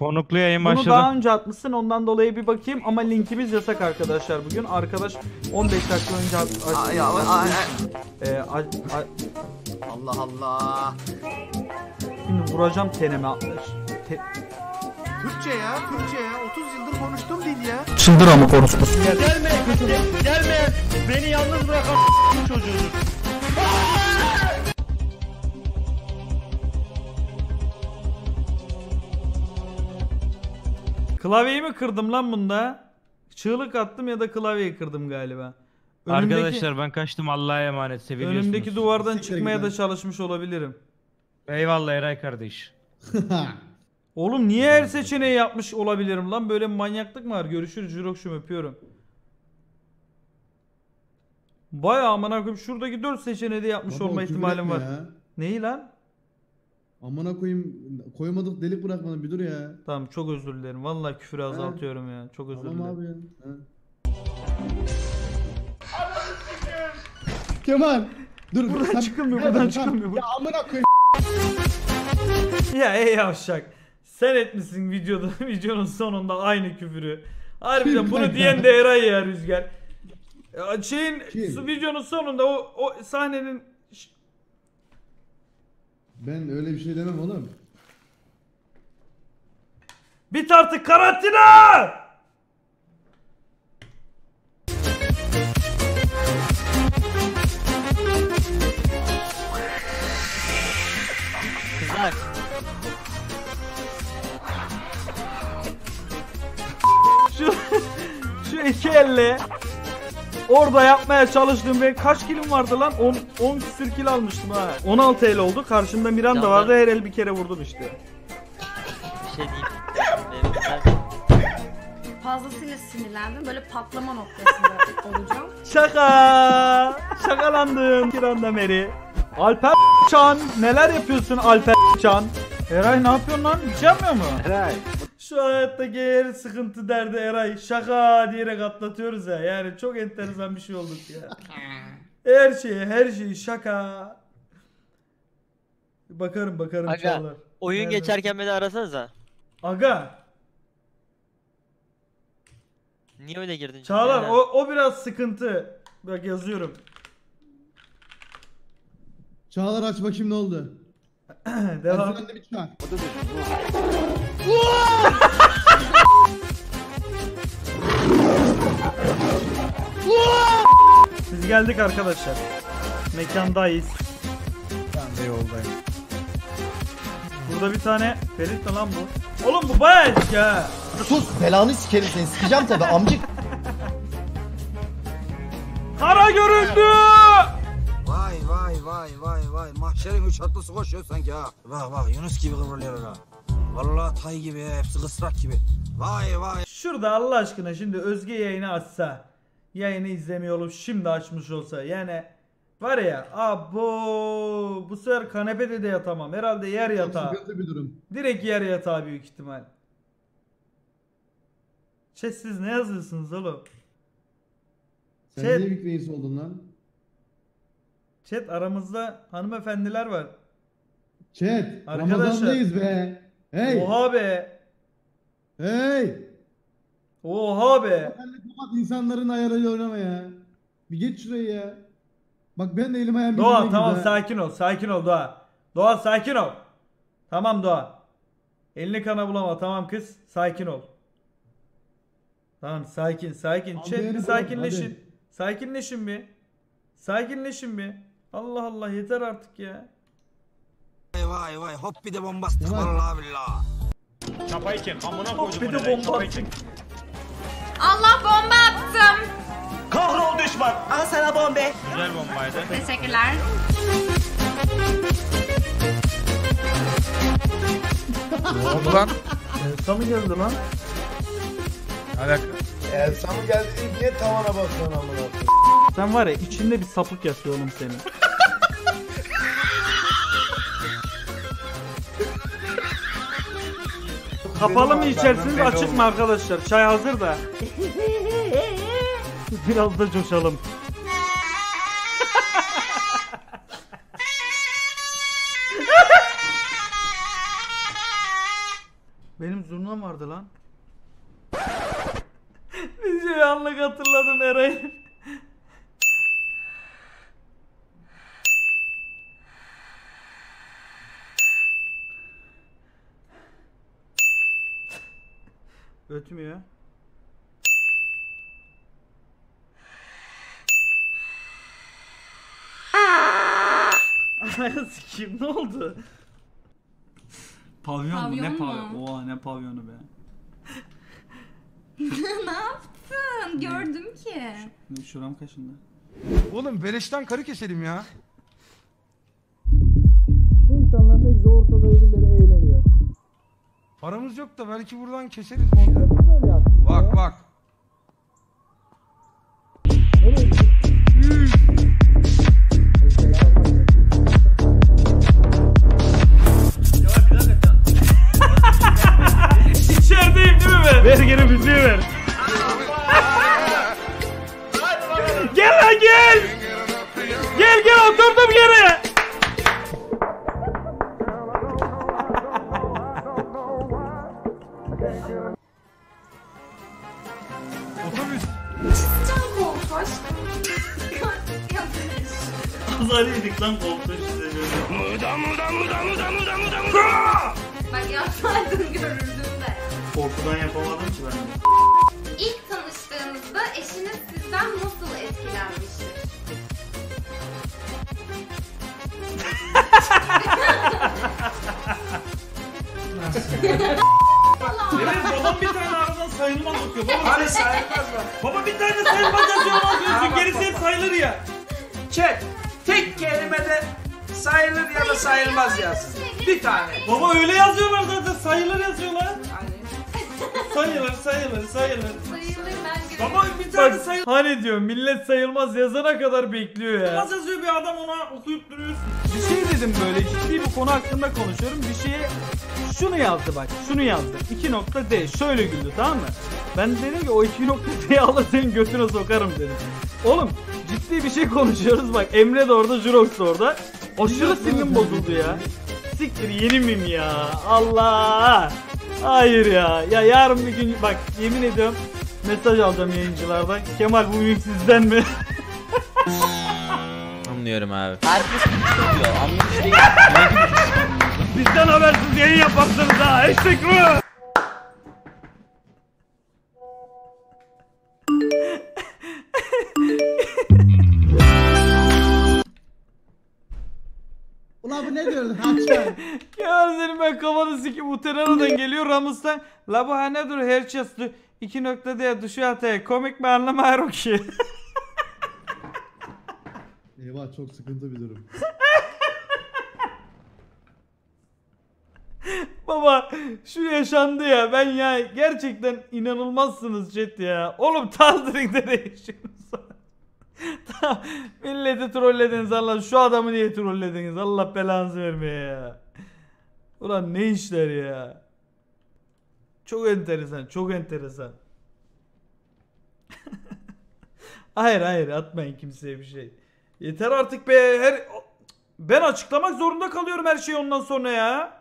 Konuklu yayın Bunu başladı. daha önce atmışsın, ondan dolayı bir bakayım ama linkimiz yasak arkadaşlar bugün. Arkadaş 15 dakika önce Allah Allah. Şimdi vuracağım teneme. Türkçe ya, Türkçe ya. 30 yıldır konuştuğum dil ya. Çıldır ama konuşma. Gelme. Beni yalnız bırakan çocuğudur. Klavyeyi mi kırdım lan bunda? Çığlık attım ya da klavyeyi kırdım galiba. Arkadaşlar ben kaçtım, Allah'a emanet, seviliyorsunuz. Önümdeki duvardan Siktir çıkmaya git da lan. çalışmış olabilirim. Eyvallah Eray kardeş. Oğlum niye her seçeneği yapmış olabilirim lan? Böyle bir manyaklık mı var? Görüşürüz Jurokşum, öpüyorum. Bayağı amına koyayım, şuradaki 4 seçeneği de yapmış Baba, olma küfür ihtimalim etme var. ya. Neyi lan? Amına koyayım, koymadık delik bırakmadın, bir dur ya. Tamam, çok özür dilerim. Vallahi küfürü azaltıyorum ya. Çok özür Tamam dilerim. abi ya. Ha. Kemal. Dur. Buradan sen- çıkılmıyor, Gel buradan bak, çıkılmıyor. Ya amına koyayım. Ya ey yavşak. Sen etmişsin videoda, videonun sonunda aynı küfürü. Harbiden Kim bunu kanka? diyen de Eray ya, Rüzgar. Ya şeyin Kim? videonun sonunda o sahnenin Ben öyle bir şey demem oğlum. bit artık karantina! Kızlar. Şu şu iki elle orada yapmaya çalıştığım ve kaç kilim vardı lan? 10 küsür kil almıştım ha. 16 el oldu. Karşımda Miranda Canlar- vardı. Her el bir kere vurdum işte. Bir şey diyeyim. Ben Fazlasıyla sinirlendim. Böyle patlama noktasında olacağım. Şaka! Şakalandım Miranda Meri. Alper Çan, neler yapıyorsun Alper Çan? Eray ne yapıyorsun lan? Bir şey yapmıyor mu? Eray. Şu hayattaki her sıkıntı derdi Eray. Şaka diyerek atlatıyoruz ya. Yani çok enteresan bir şey olduk ya. Her şeyi şaka. Bakarım Aga, Çağlar. oyun Nerede? geçerken beni arasanıza. Aga. Niye öyle girdin? Çağlar Yani? o biraz sıkıntı. Bak yazıyorum. Çağlar aç bakayım ne oldu. Devam. Ersin'den bir çağır. Biz geldik arkadaşlar. Mekandayız. Ben de yoldayım. Burada bir tane Ferit mi lan bu? Oğlum bu bayağı eski ha. Sus, belanı sikerim seni. Sikeceğim tabi amcık. Kara göründü. Vay vay vay vay vay. Mahşerin üç atlısı koşuyor sanki ha. Bak bak Yunus gibi kıvrılıyor ha. Vallahi tay gibi hepsi kısrak gibi. Vay vay. Şurada Allah aşkına şimdi Özge yayını açsa, yayını izlemiyor olup şimdi açmış olsa, yani var ya bu sefer kanepede de yatamam. Herhalde yer Çok yatağı. sıkıntı bir durum. Direkt yer yatağı büyük ihtimal. Siz ne yazıyorsunuz oğlum? Sen Chat. niye Big Reis oldun lan? Chat, aramızda hanımefendiler var. Chat. Arkadaşlar. Ramazandayız be. Hey. Oha be. Hey. Oha be. Sen de kapat, insanların ayarıyla oynama ya. Bir geç şurayı ya. Bak ben de elim ayağım Doğa birbirine tamam, girdi ha. sakin ol. Sakin ol Doğa. Doğa sakin ol. Tamam Doğa. Elini kana bulama, tamam kız. Sakin ol. Tamam, sakin. Abi Chat bir beni sakinleşin. bırak, Sakinleşin bir. Sakinleşin bir. Allah Allah, yeter artık ya. Vay vay vay. Hop bir de bombastık Tamam. vallahi billahi. Çapayı çek. Amına Hop koydum bir bunu. de Eray, bomba çapayı attık. çek. Allah bomba attım. Kahrol düşman. Al sana bombe. Güzel bombaydı. Teşekkürler. Ne oldu lan? Elsa mı geldi lan? Alaka. Elsa mı geldi diye niye tavana basıyorsun amına? Sen var ya, içinde bir sapık yatıyor oğlum senin. Kapalı mı içersiniz, açık mı arkadaşlar? Çay hazır da. Biraz da coşalım. Benim aklımdan vardı lan. Videoyu anlık hatırladım Eray'ın. Ötmüyor. Anaya sikeyim, ne oldu? Pavyon mu? Ne Pavyon pavyon? mu? Oha, ne pavyonu be. Ne yaptın? Gördüm ki. Şuram kaşındı. Oğlum beleşten karı keselim ya. İnsanlar ne güzel ortada öbürleri eğleniyor. Paramız yok da belki buradan keseriz bir şeyler. Bak bak. İçerideyim değil mi ben? Ver geri müziği ver. Gel lan gel. Gel gel, oturdum yere. Otobüs. Can koltuş. Azar yedik lan koltuğu işte. Bak yapsaydın görürdüm de. Korkudan yapamadım ki ben de. İlk tanıştığınızda eşiniz sizden nasıl etkilenmiştir? Evet, babam bir tane aradan sayılmaz okuyor. Baba sayılmaz mı? Baba bir tane sayılmaz yazıyor, okuyorsun. Gerisi hep sayılır ya. Chat, tek kelimede sayılır ya da sayılmaz yazsın. Bir tane. Baba öyle yazıyorlar zaten, sayılır yazıyorlar. Sayılır, sayılır, sayılır. Sayılır bence. Baba bir tane sayılmaz. Hani diyor, millet sayılmaz yazana kadar bekliyor ya. Sayılmaz yazıyor bir adam, ona okuyup duruyorsun. Bir şey dedim, böyle ciddi bir konu hakkında konuşuyorum. Bir şeye şunu yazdı bak, şunu yazdı. 2.D şöyle güldü, tamam mı? Ben dedim ki o 2.D'yi alır senin götüne sokarım dedim. Oğlum ciddi bir şey konuşuyoruz bak, Emre de orada, Jurox da orada. Aşırı sinirim bozuldu ya. Siktir, yeni miyim ya? Allah! Hayır ya. Ya yarın bir gün bak, yemin ediyorum mesaj alacağım yayıncılardan. Kemal bu miyim sizden mi? Anlıyorum abi. Herkes tutuyor, anlamış değil. Bizden habersiz yayın yaparsınız ha. Eşek mi? Ulan bu ne diyorsun? Haçan. Kemal senin ben kafanı sikim, Uterana'dan geliyor Ramus'tan. La bu nedir her çastı 2.D düşü ataya komik mi anlamıyorum ki. Eyvah, çok sıkıntı bir durum. Baba şu yaşandı ya, ben ya gerçekten inanılmazsınız chat ya. Oğlum Tazdering'de ne yaşıyorsunuz? Tamam, milleti trollediniz, Allah şu adamı niye trollediniz, Allah belanızı vermeye ya. Ulan ne işler ya. Çok enteresan, çok enteresan. Hayır hayır, atmayın kimseye bir şey. Yeter artık be, ben açıklamak zorunda kalıyorum her şeyi ondan sonra ya.